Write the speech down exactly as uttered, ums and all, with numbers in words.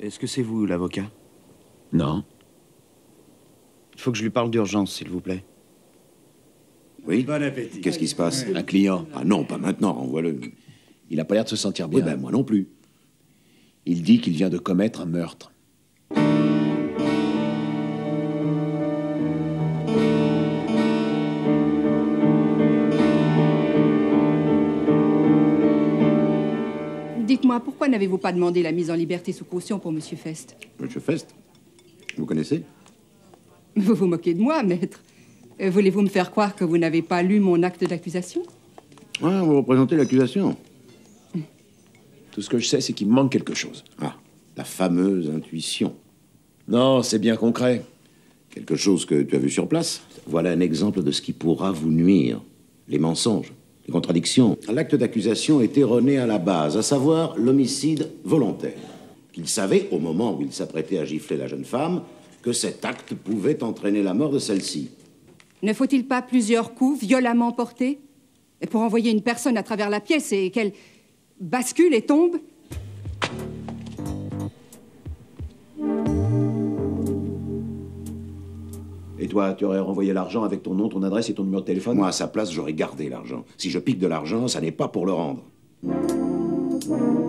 Est-ce que c'est vous, l'avocat? Non. Il faut que je lui parle d'urgence, s'il vous plaît. Oui. Bon appétit. Qu'est-ce qui se passe? Un client. Ah non, pas maintenant, renvoie-le. Il n'a pas l'air de se sentir bien. Oui, ben moi non plus. Il dit qu'il vient de commettre un meurtre. Dites-moi, pourquoi n'avez-vous pas demandé la mise en liberté sous caution pour Monsieur Fest? Monsieur Fest? Vous connaissez? Vous vous moquez de moi, maître. Euh, Voulez-vous me faire croire que vous n'avez pas lu mon acte d'accusation? Ah, vous représentez l'accusation. Tout ce que je sais, c'est qu'il me manque quelque chose. Ah, la fameuse intuition. Non, c'est bien concret. Quelque chose que tu as vu sur place. Voilà un exemple de ce qui pourra vous nuire. Les mensonges, les contradictions. L'acte d'accusation est erroné à la base, à savoir l'homicide volontaire. Qu'il savait, au moment où il s'apprêtait à gifler la jeune femme, que cet acte pouvait entraîner la mort de celle-ci. Ne faut-il pas plusieurs coups violemment portés pour envoyer une personne à travers la pièce et qu'elle bascule et tombe? Et toi, tu aurais renvoyé l'argent avec ton nom, ton adresse et ton numéro de téléphone? Moi, à sa place, j'aurais gardé l'argent. Si je pique de l'argent, ça n'est pas pour le rendre.